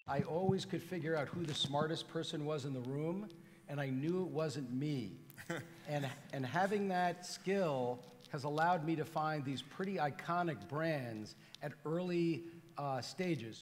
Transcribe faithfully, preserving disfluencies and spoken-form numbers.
I always could figure out who the smartest person was in the room, and I knew it wasn't me. and, and having that skill has allowed me to find these pretty iconic brands at early uh, stages.